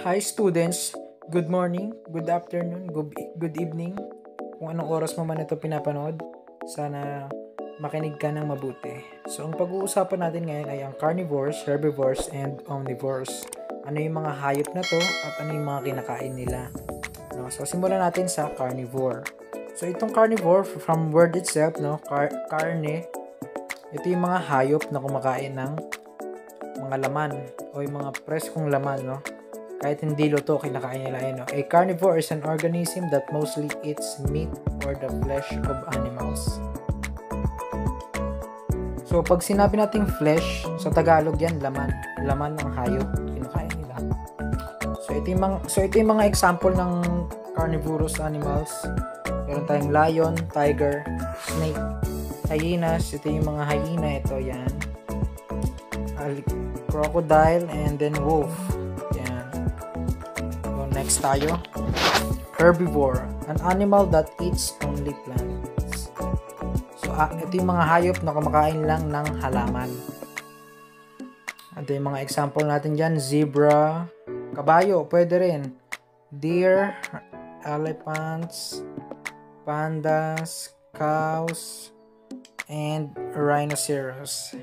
Hi students, good morning, good afternoon, good evening. Kung anong oras mo man ito pinapanood, sana makinig ka ng mabuti. So ang pag-uusapan natin ngayon ay ang carnivores, herbivores, and omnivores. Ano yung mga hayop na to at ano yung mga kinakain nila. No? So simulan natin sa carnivore. So itong carnivore, from word itself, no, karne, ito yung mga hayop na kumakain ng mga laman o yung mga preskong laman, no? Kahit hindi luto, kinakain nila yun, no? A carnivore is an organism that mostly eats meat or the flesh of animals. So pag sinabi nating flesh, sa Tagalog yan, laman ng hayop, kinakain nila. So ito yung mga example ng carnivorous animals. Meron tayong lion, tiger, snake, hyenas. Ito yung mga hyena, ito yan. Crocodile, and then wolf. Yan. So next tayo. Herbivore, an animal that eats only plants. So ito yung mga hayop na kumakain lang ng halaman. Ito yung mga example natin dyan. Zebra, kabayo, pwede rin. Deer, elephants, pandas, cows, and rhinoceros.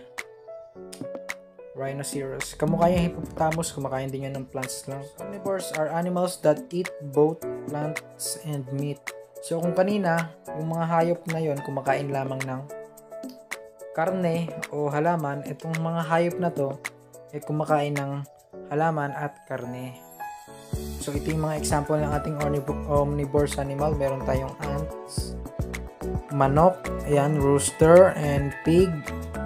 Kamukha yung hippopotamus, kumakain din yan ng plants lang. Carnivores are animals that eat both plants and meat. So kung kanina, yung mga hayop na yon kumakain lamang ng karne o halaman, itong mga hayop na to ay kumakain ng halaman at karne. So ito yung mga example ng ating omnivorous animal. Meron tayong ants, manok, ayan, rooster, and pig.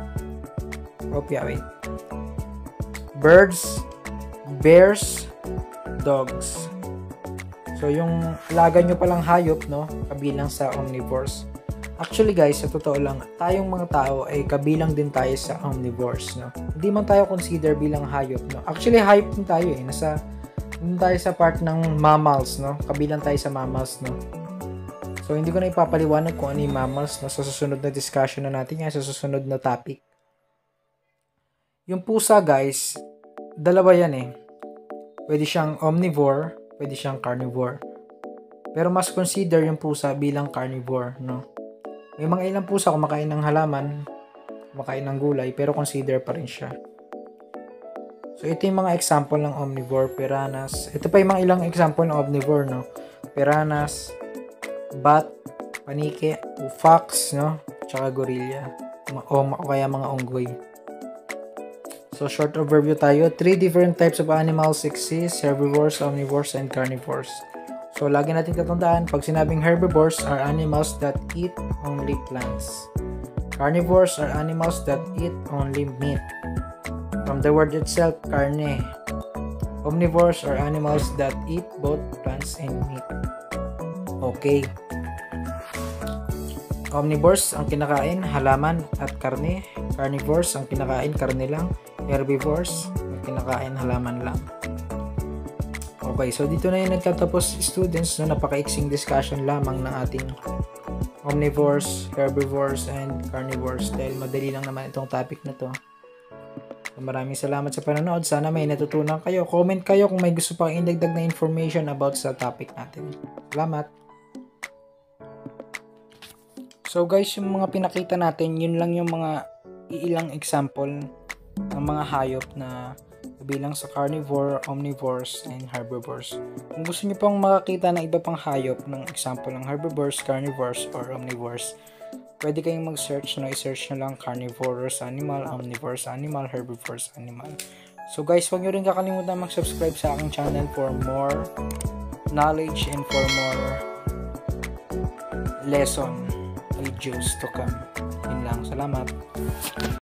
Birds, bears, dogs. So yung alaga nyo palang hayop, no, kabilang sa omnivores. Actually guys, sa totoo lang, tayong mga tao ay kabilang din tayo sa omnivores, no. Hindi man tayo consider bilang hayop, no. Actually hayop din tayo eh. Dun tayo sa part ng mammals, no. Kabilang tayo sa mammals, no. So hindi ko na ipapaliwanag kung ano yung mammals, no, sa susunod na discussion na natin yan, sa susunod na topic. Yung pusa guys, dalawa yan eh. Pwede siyang omnivore, pwede siyang carnivore. Pero mas consider yung pusa bilang carnivore, no? May mga ilang pusa kumakain ng halaman, kumakain ng gulay, pero consider pa rin siya. So ito yung mga example ng omnivore, piranhas. Ito pa yung mga ilang example ng omnivore, no? Piranhas, bat, panike, fox, no? Tsaka gorilla. O kaya mga unggoy. So, short overview tayo. 3 different types of animals exist: herbivores, omnivores, and carnivores. So, lagi natin tatandaan, pag sinabing herbivores are animals that eat only plants. Carnivores are animals that eat only meat. From the word itself, carne. Omnivores are animals that eat both plants and meat. Okay. Omnivores ang kinakain halaman at karne. Carnivores ang kinakain karne lang. Herbivores ang kinakain halaman lang. Okay, so dito na yung nagtatapos students, no, napakaiksing discussion lamang ng ating omnivores, herbivores, and carnivores dahil madali lang naman itong topic na to. So, maraming salamat sa panonood. Sana may natutunan kayo. Comment kayo kung may gusto pang indagdag na information about sa topic natin. Salamat! So guys, yung mga pinakita natin, yun lang yung mga ilang example ng mga hayop na bilang sa carnivore, omnivores, and herbivores. Kung gusto niyo pang makakita ng iba pang hayop ng example ng herbivores, carnivores, or omnivores, pwede kayong mag-search, no? I-search nyo lang carnivorous animal, omnivorous animal, herbivores animal. So guys, huwag nyo rin kakalimutan mag-subscribe sa aking channel for more knowledge and for more lesson videos to come. Yun lang. Salamat.